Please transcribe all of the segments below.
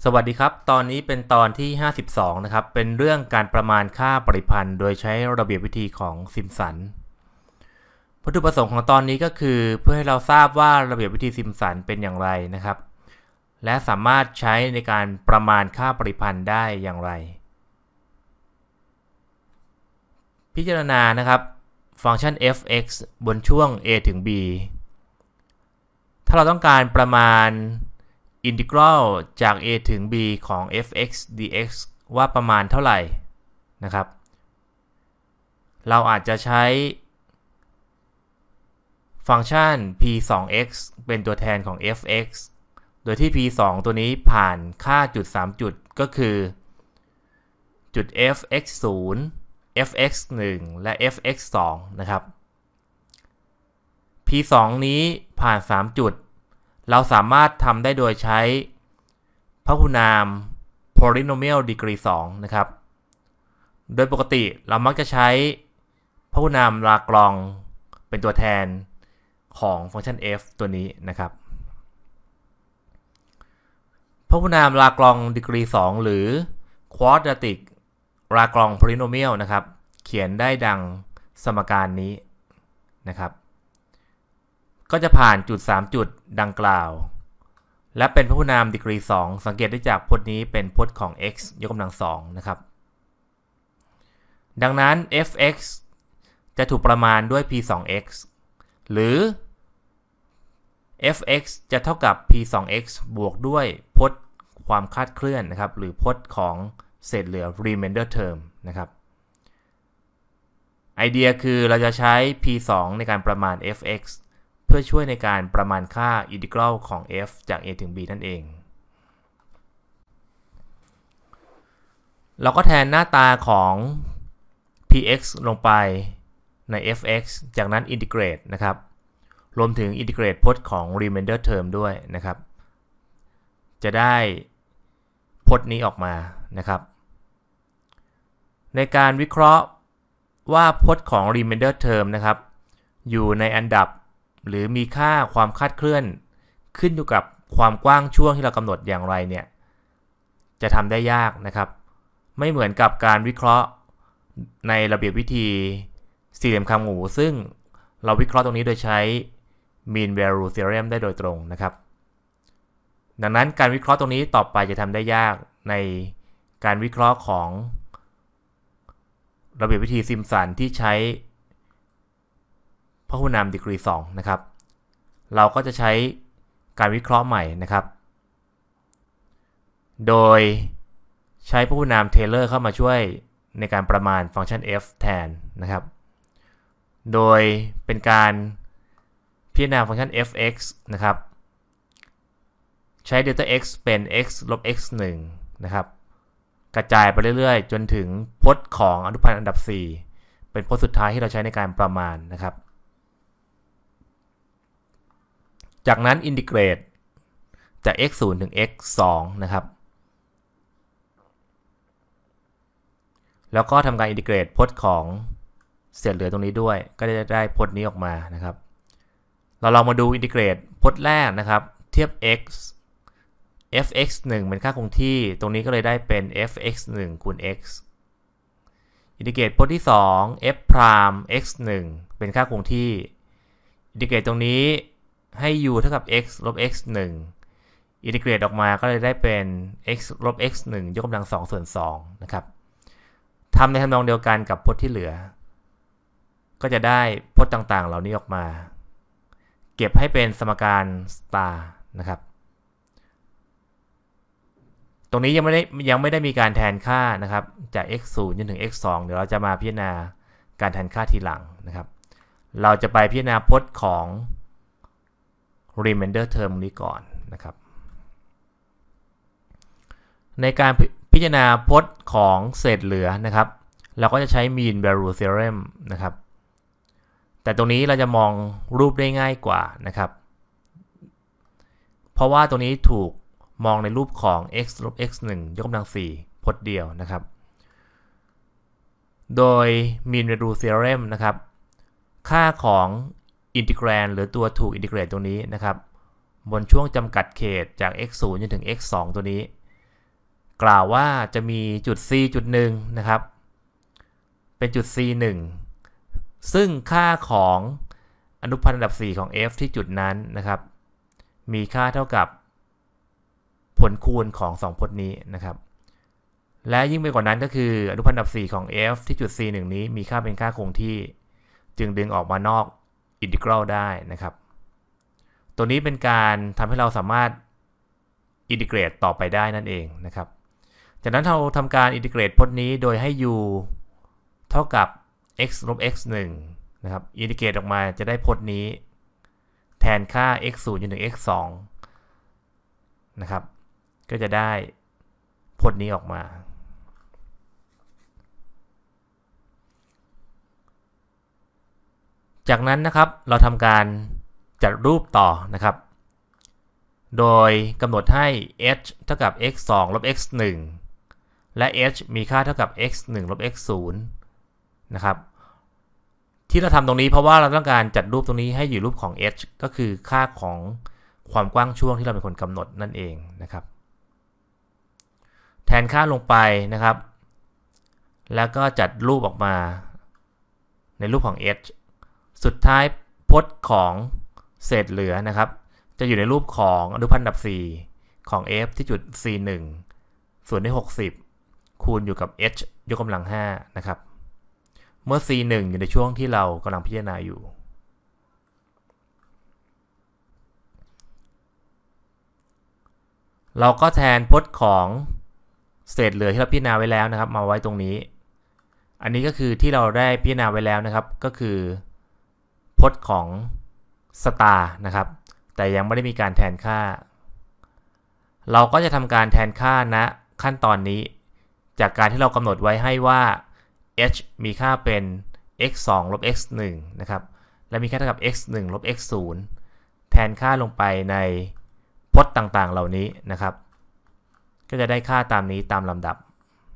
สวัสดีครับตอนนี้เป็นตอนที่52นะครับเป็นเรื่องการประมาณค่าปริพันธ์โดยใช้ระเบียบวิธีของซิมสันวัตถุประสงค์ของตอนนี้ก็คือเพื่อให้เราทราบว่าระเบียบวิธีซิมสันเป็นอย่างไรนะครับและสามารถใช้ในการประมาณค่าปริพันธ์ได้อย่างไรพิจารณานะครับฟังก์ชัน f(x) บนช่วง a ถึง b ถ้าเราต้องการประมาณอินทิกรัลจาก a ถึง b ของ f(x) dx ว่าประมาณเท่าไหร่นะครับเราอาจจะใช้ฟังก์ชัน p2x เป็นตัวแทนของ f(x) โดยที่ p2 ตัวนี้ผ่านค่าจุด3จุดก็คือจุด fx0 fx1 และ fx2 นะครับ p2 นี้ผ่าน3จุดเราสามารถทำได้โดยใช้พหุนาม polynomial degree 2นะครับโดยปกติเรามักจะใช้พหุนามลากรองเป็นตัวแทนของฟังก์ชัน f ตัวนี้นะครับพหุนามลากรอง degree 2หรือ quadratic ลากรอง polynomial นะครับเขียนได้ดังสมการนี้นะครับก็จะผ่านจุด3จุดดังกล่าวและเป็นพหุนามดีกรี2สังเกตได้จากพจน์นี้เป็นพจน์ของ x ยกกำลัง2นะครับดังนั้น f(x) จะถูกประมาณด้วย p2x หรือ f(x) จะเท่ากับ p2x บวกด้วยพจน์ความคลาดเคลื่อนนะครับหรือพจน์ของเศษเหลือ remainder term นะครับไอเดียคือเราจะใช้ p2 ในการประมาณ f(x)เพื่อช่วยในการประมาณค่าอินทิกรัลของ f จาก a ถึง b นั่นเองเราก็แทนหน้าตาของ px ลงไปใน fx จากนั้นอินทิเกรตนะครับรวมถึงอินทิเกรตพจน์ของ remainder term ด้วยนะครับจะได้พจน์นี้ออกมานะครับในการวิเคราะห์ว่าพจน์ของ remainder term นะครับอยู่ในอันดับหรือมีค่าความคลาดเคลื่อนขึ้นอยู่กับความกว้างช่วงที่เรากำหนดอย่างไรเนี่ยจะทำได้ยากนะครับไม่เหมือนกับการวิเคราะห์ในระเบียบวิธีสี่เหลี่ยมคำงูซึ่งเราวิเคราะห์ตรงนี้โดยใช้ mean value theorem ได้โดยตรงนะครับดังนั้นการวิเคราะห์ตรงนี้ต่อไปจะทำได้ยากในการวิเคราะห์ของระเบียบวิธีซิมสันที่ใช้พหุนามดีกรี2นะครับเราก็จะใช้การวิเคราะห์ใหม่นะครับโดยใช้พหุนามเทย์เลอร์เข้ามาช่วยในการประมาณฟังก์ชัน f แทนนะครับโดยเป็นการพิจารณาฟังก์ชัน f(x) นะครับใช้ delta x เป็น x ลบ x 1นะครับกระจายไปเรื่อยๆจนถึงพจน์ของอนุพันธ์อันดับ4เป็นพจน์สุดท้ายที่เราใช้ในการประมาณนะครับจากนั้นอินทิเกรตจาก x0 ถึง x2 นะครับแล้วก็ทำการอินทิเกรตพจน์ของเศษเหลือตรงนี้ด้วยก็จะได้พจน์นี้ออกมานะครับเราลองมาดูอินทิเกรตพจน์แรกนะครับเทียบ x fx1 เป็นค่าคงที่ตรงนี้ก็เลยได้เป็น fx1 คูณ x อินทิเกรตพจน์ที่2 f prime x1 เป็นค่าคงที่อินทิเกรตตรงนี้ให้ u เท่ากับ x ลบ x 1อินทิเกรตออกมาก็เลยได้เป็น x ลบ x 1ยกกำลัง2ส่วน2นะครับทำในทำนองเดียวกันกับพจน์ที่เหลือก็จะได้พจน์ต่างๆเหล่านี้ออกมาเก็บให้เป็นสมการสตาร์นะครับตรงนี้ยังไม่ได้มีการแทนค่านะครับจาก x0 จนถึง x2 เดี๋ยวเราจะมาพิจารณาการแทนค่าทีหลังนะครับเราจะไปพิจารณาพจน์ของ remainder term นี้ก่อนนะครับในการพิจารณาพจน์ของเศษเหลือนะครับเราก็จะใช้ mean value theorem นะครับแต่ตรงนี้เราจะมองรูปได้ง่ายกว่านะครับเพราะว่าตรงนี้ถูกมองในรูปของ x ลบ x 1ยกกำลัง4พจน์เดียวนะครับโดย mean value theorem นะครับค่าของอินทิแกรนหรือตัวถูกอินทิเกรตตรงนี้นะครับบนช่วงจำกัดเขตจาก x0 จนถึง x2 ตัวนี้กล่าวว่าจะมีจุด c จุดหนึ่งนะครับเป็นจุด c 1ซึ่งค่าของอนุพันธ์อันดับ4ของ f ที่จุดนั้นนะครับมีค่าเท่ากับผลคูณของ2พจน์นี้นะครับและยิ่งไปกว่านั้นก็คืออนุพันธ์อันดับ4ของ f ที่จุด c 1นี้มีค่าเป็นค่าคงที่จึงดึงออกมานอกอินทิกรัลได้นะครับตัวนี้เป็นการทำให้เราสามารถอินทิเกรตต่อไปได้นั่นเองนะครับจากนั้นเราทำการอินทิเกรตพจน์นี้โดยให้ u เท่ากับ x ลบ x 1นะครับอินทิเกรตออกมาจะได้พจน์นี้แทนค่า x 0จนถึง x 2นะครับก็จะได้พจน์นี้ออกมาจากนั้นนะครับเราทำการจัดรูปต่อนะครับโดยกำหนดให้ h เท่ากับ x 2ลบ x 1และ h มีค่าเท่ากับ x 1ลบ x 0นะครับที่เราทำตรงนี้เพราะว่าเราต้องการจัดรูปตรงนี้ให้อยู่รูปของ h ก็คือค่าของความกว้างช่วงที่เราเป็นคนกำหนดนั่นเองนะครับแทนค่าลงไปนะครับแล้วก็จัดรูปออกมาในรูปของ h สุดท้ายพจน์ของเศษเหลือนะครับจะอยู่ในรูปของอนุพันธ์อันดับ4ของ f ที่จุด c 1ส่วนด้วย60คูณอยู่กับ h ยกกำลัง5นะครับเมื่อ c 1อยู่ในช่วงที่เรากำลังพิจารณาอยู่เราก็แทนพจน์ของเศษเหลือที่เราพิจารณาไว้แล้วนะครับมาไว้ตรงนี้อันนี้ก็คือที่เราได้พิจารณาไว้แล้วนะครับก็คือพจน์ของสตาร์นะครับแต่ยังไม่ได้มีการแทนค่าเราก็จะทำการแทนค่าณขั้นตอนนี้จากการที่เรากำหนดไว้ให้ว่า h มีค่าเป็น x 2ลบ x 1นะครับและมีค่าเท่ากับ x 1ลบ x 0แทนค่าลงไปในพจน์ต่างๆเหล่านี้นะครับก็จะได้ค่าตามนี้ตามลำดับ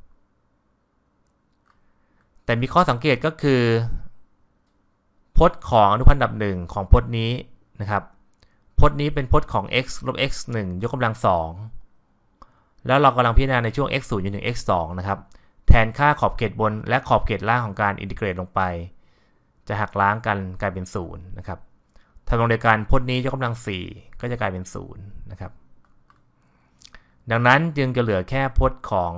แต่มีข้อสังเกตก็คือพจน์ของอนุพันธ์อันดับ1ของพจน์นี้นะครับพจน์นี้เป็นพจน์ของ x ลบ x 1ยกกำลัง2แล้วเรากำลังพิจารณาในช่วง x 0จนถึง x 2นะครับแทนค่าขอบเขตบนและขอบเขตล่างของการอินทิเกรตลงไปจะหักล้างกันกลายเป็น0นะครับทำนองเดียวกันพจน์นี้ยกกำลัง4ก็จะกลายเป็น0นะครับดังนั้นจึงจะเหลือแค่พจน์ของ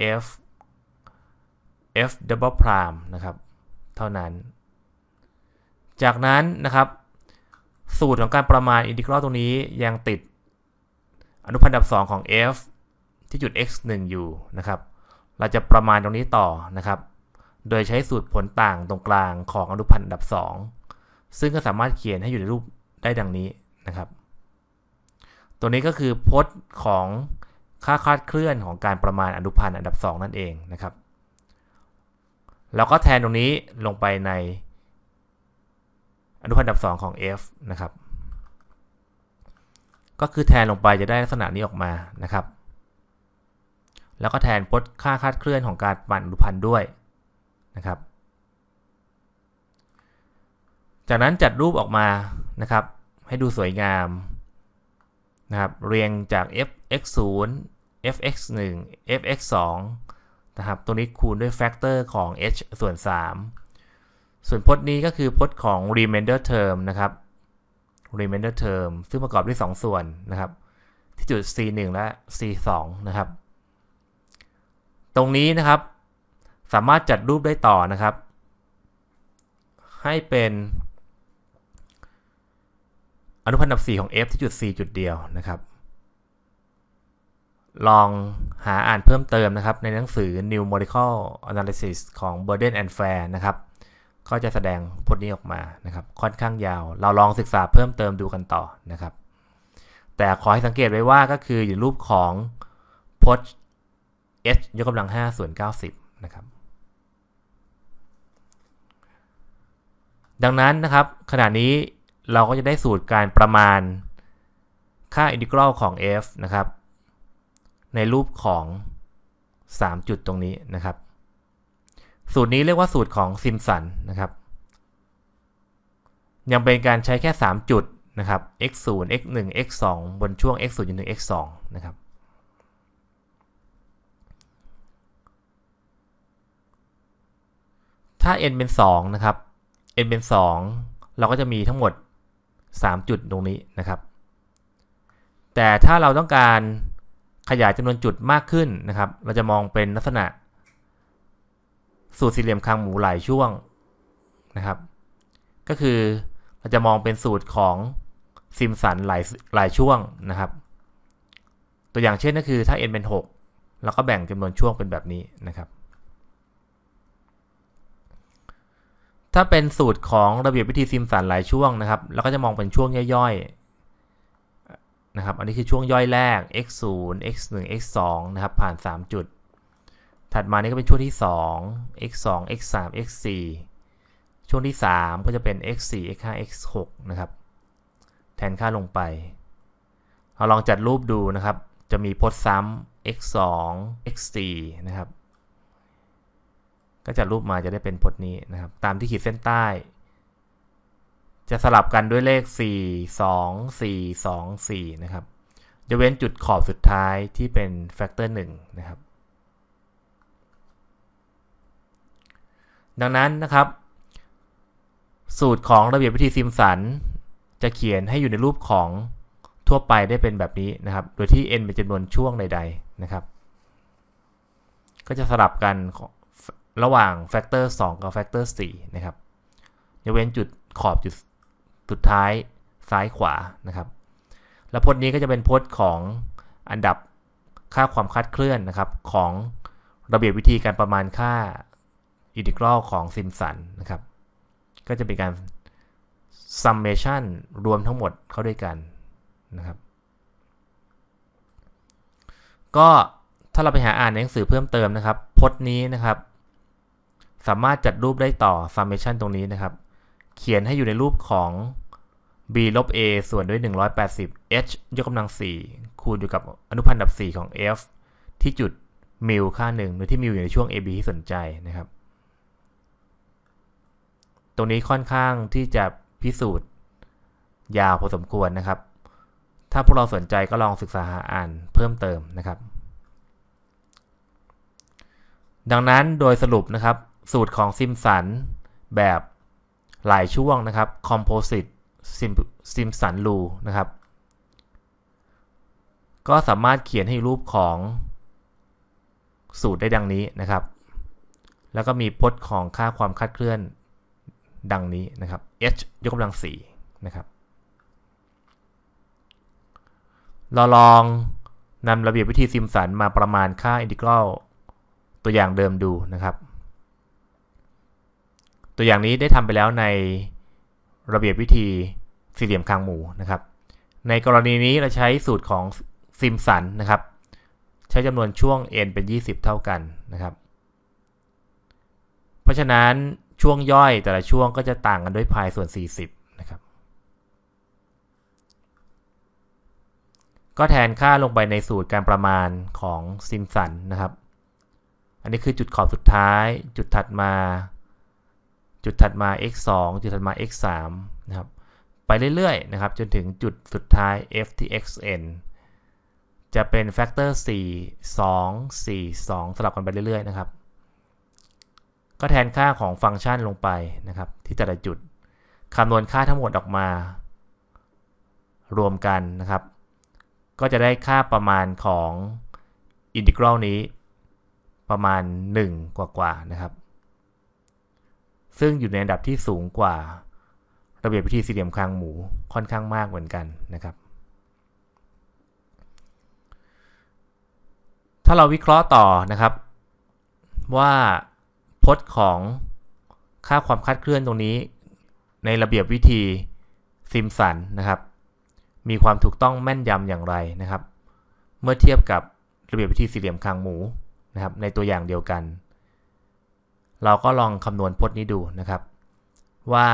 f double prime นะครับเท่านั้นจากนั้นนะครับสูตรของการประมาณอินทิกรัลตรงนี้ยังติดอนุพันธ์อันดับ2ของ f ที่จุด x 1อยู่นะครับเราจะประมาณตรงนี้ต่อนะครับโดยใช้สูตรผลต่างตรงกลางของอนุพันธ์อันดับ2ซึ่งก็สามารถเขียนให้อยู่ในรูปได้ดังนี้นะครับตัวนี้ก็คือพจน์ของค่าคลาดเคลื่อนของการประมาณอนุพันธ์อันดับ2นั่นเองนะครับแล้วก็แทนตรงนี้ลงไปในอนุพันธ์อันดับ2ของ f นะครับก็คือแทนลงไปจะได้ลักษณะนี้ออกมานะครับแล้วก็แทนพจน์ค่าคลาดเคลื่อนของการประมาณอนุพันธ์ด้วยนะครับจากนั้นจัดรูปออกมานะครับให้ดูสวยงามนะครับเรียงจาก f(x 0 f(x 1 f(x 2นะครับตัวนี้คูณด้วยแฟกเตอร์ของ h ส่วน3ส่วนพจน์นี้ก็คือพจน์ของ remainder term นะครับ remainder term ซึ่งประกอบด้วย2ส่วนนะครับที่จุด c 1และ c 2นะครับตรงนี้นะครับสามารถจัดรูปได้ต่อนะครับให้เป็นอนุพันธ์อันดับ4ของ f ที่จุด c จุดเดียวนะครับลองหาอ่านเพิ่มเติมนะครับในหนังสือ Numerical Analysis ของ Burden and Fair นะครับก็จะแสดงพจน์นี้ออกมานะครับค่อนข้างยาวเราลองศึกษาเพิ่มเติมดูกันต่อนะครับแต่ขอให้สังเกตไว้ว่าก็คืออยู่รูปของพจน์ h ยกกำลัง5ส่วน90นะครับดังนั้นนะครับขณะนี้เราก็จะได้สูตรการประมาณค่าอินทิกรัลของ f นะครับในรูปของ3จุดตรงนี้นะครับสูตรนี้เรียกว่าสูตรของซิมสันนะครับยังเป็นการใช้แค่3จุดนะครับ x 0 x 1 x 2บนช่วง x 0จนถึง x 2นะครับถ้า n เป็น2นะครับ n เป็น2เราก็จะมีทั้งหมด3จุดตรงนี้นะครับแต่ถ้าเราต้องการขยายจำนวนจุดมากขึ้นนะครับเราจะมองเป็นลักษณะสูตรสี่เหลี่ยมคางหมูหลายช่วงนะครับก็คือเราจะมองเป็นสูตรของซิมสันหลายช่วงนะครับตัวอย่างเช่นก็คือถ้า n เป็น6เราก็แบ่งจำนวนช่วงเป็นแบบนี้นะครับถ้าเป็นสูตรของระเบียบวิธีซิมสันหลายช่วงนะครับเราก็จะมองเป็นช่วงย่อยๆนะครับอันนี้คือช่วงย่อยแรก x 0 x 1 x 2นะครับผ่าน3จุดถัดมานี่ก็เป็นช่วงที่2 x 2 x 3 x 4ช่วงที่3ก็จะเป็น x 4 x 5 x 6นะครับแทนค่าลงไปเราลองจัดรูปดูนะครับจะมีพจน์ซ้ำ x 2 x 4นะครับก็จัดรูปมาจะได้เป็นพจน์นี้นะครับตามที่ขีดเส้นใต้จะสลับกันด้วยเลข4 2 4 2 4นะครับจะเว้นจุดขอบสุดท้ายที่เป็นแฟกเตอร์1นะครับดังนั้นนะครับสูตรของระเบียบวิธีซิมสันจะเขียนให้อยู่ในรูปของทั่วไปได้เป็นแบบนี้นะครับโดยที่ n เป็นจำนวนช่วงใดๆนะครับก็จะสลับกันระหว่างแฟกเตอร์2กับแฟกเตอร์4นะครับยกเว้นจุดขอบจุดสุดท้ายซ้ายขวานะครับและพจน์นี้ก็จะเป็นพจน์ของอันดับค่าความคลาดเคลื่อนนะครับของระเบียบวิธีการประมาณค่าอินทิกรัลของซิมสันนะครับก็จะเป็นการ summation รวมทั้งหมดเข้าด้วยกันนะครับก็ถ้าเราไปหาอ่านในหนังสือเพิ่มเติมนะครับพจน์นี้นะครับสามารถจัดรูปได้ต่อ summation ตรงนี้นะครับเขียนให้อยู่ในรูปของ b ลบ a ส่วนด้วย180 h ยกกำลัง4คูณอยู่กับอนุพันธ์ดับ4ของ f ที่จุดมิลค่า1โดยที่มิลอยู่ในช่วง ab ที่สนใจนะครับตรงนี้ค่อนข้างที่จะพิสูจน์ยาวพอสมควรนะครับถ้าพวกเราสนใจก็ลองศึกษาหาอ่านเพิ่มเติมนะครับดังนั้นโดยสรุปนะครับสูตรของซิมสันแบบหลายช่วงนะครับ Composite Simpson Rule นะครับก็สามารถเขียนให้รูปของสูตรได้ดังนี้นะครับแล้วก็มีพจน์ของค่าความคลาดเคลื่อนดังนี้นะครับ h ยกกำลัง4นะครับเราลองนำระเบียบวิธีซิมสันมาประมาณค่าอินทิกรัลตัวอย่างเดิมดูนะครับตัวอย่างนี้ได้ทำไปแล้วในระเบียบวิธีสี่เหลี่ยมคางหมูนะครับในกรณีนี้เราใช้สูตรของซิมสันนะครับใช้จำนวนช่วง n เป็น20เท่ากันนะครับเพราะฉะนั้นช่วงย่อยแต่ละช่วงก็จะต่างกันด้วยพายส่วน40นะครับก็แทนค่าลงไปในสูตรการประมาณของซิมสันนะครับอันนี้คือจุดขอบสุดท้ายจุดถัดมา x 2จุดถัดมา x 3นะครับไปเรื่อยๆนะครับจนถึงจุดสุดท้าย f ที่ xn จะเป็นแฟกเตอร์4 2 4 2สลับกันไปเรื่อยๆนะครับก็แทนค่าของฟังก์ชันลงไปนะครับที่แต่ละจุดคำนวณค่าทั้งหมดออกมารวมกันนะครับก็จะได้ค่าประมาณของอินทิกรัลนี้ประมาณ1กว่าๆนะครับซึ่งอยู่ในอันดับที่สูงกว่าระเบียบวิธีสี่เหลี่ยมคางหมูค่อนข้างมากเหมือนกันนะครับถ้าเราวิเคราะห์ต่อนะครับว่าพจน์ของค่าความคลาดเคลื่อนตรงนี้ในระเบียบวิธีซิมสันนะครับมีความถูกต้องแม่นยำอย่างไรนะครับเมื่อเทียบกับระเบียบวิธีสี่เหลี่ยมคางหมูนะครับในตัวอย่างเดียวกันเราก็ลองคำนวณพจน์นี้ดูนะครับว่า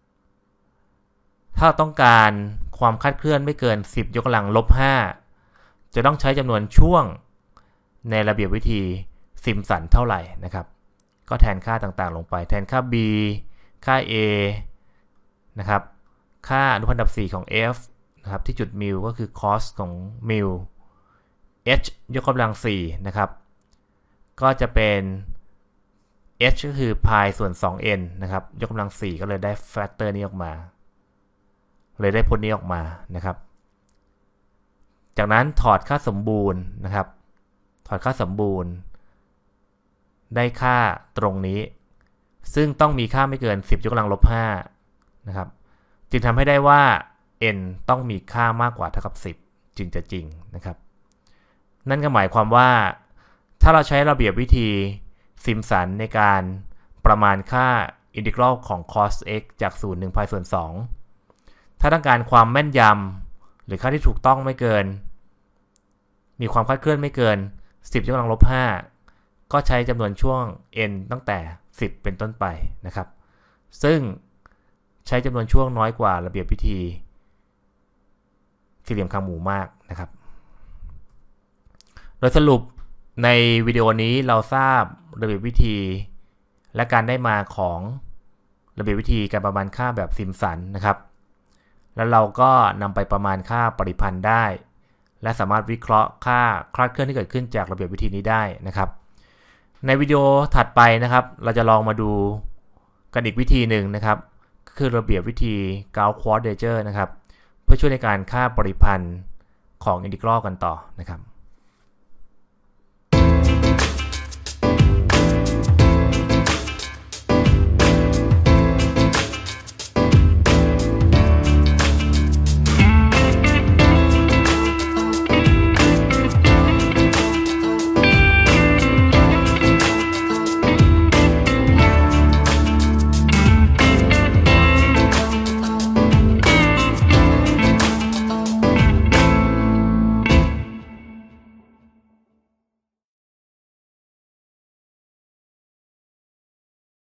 ถ้าต้องการความคลาดเคลื่อนไม่เกิน10ยกกำลังลบ5จะต้องใช้จำนวนช่วงในระเบียบวิธีซิมสันเท่าไหร่นะครับก็แทนค่าต่างๆลงไปแทนค่า b ค่า a นะครับค่าอนุพันธ์ดับ4ของ f นะครับที่จุดมิลก็คือ cos ของมิล h ยกกำลัง4นะครับก็จะเป็น h ก็คือ pi ส่วน 2n นะครับยกกำลัง 4ก็เลยได้แฟกเตอร์นี้ออกมาเลยได้ผลนี้ออกมานะครับจากนั้นถอดค่าสมบูรณ์นะครับถอดค่าสมบูรณ์ได้ค่าตรงนี้ซึ่งต้องมีค่าไม่เกิน 10 ยกกำลังลบ 5นะครับจึงทำให้ได้ว่า n ต้องมีค่ามากกว่าเท่ากับ 10จึงจะจริงนะครับนั่นก็หมายความว่าถ้าเราใช้ระเบียบวิธีซิมสันในการประมาณค่าอินทิกรัลของ cos x จาก0 1 pi ส่วน 2ถ้าต้องการความแม่นยำหรือค่าที่ถูกต้องไม่เกินมีความคลาดเคลื่อนไม่เกิน 10 ยกกำลังลบ 5ก็ใช้จำนวนช่วง n ตั้งแต่ 10 เป็นต้นไปนะครับซึ่งใช้จำนวนช่วงน้อยกว่าระเบียบวิธีสี่เหลี่ยมคางหมูมากนะครับโดยสรุปในวิดีโอนี้เราทราบระเบียบวิธีและการได้มาของระเบียบวิธีการประมาณค่าแบบซิมสันนะครับแล้วเราก็นำไปประมาณค่าปริพันธ์ได้และสามารถวิเคราะห์ค่าคลาดเคลื่อนที่เกิดขึ้นจากระเบียบวิธีนี้ได้นะครับในวิดีโอถัดไปนะครับเราจะลองมาดูกันอีกวิธีหนึ่งนะครับคือระเบียบวิธี Gauss quadrature นะครับเพื่อช่วยในการค่าปริพันธ์ของอินทิกรัลกันต่อนะครับ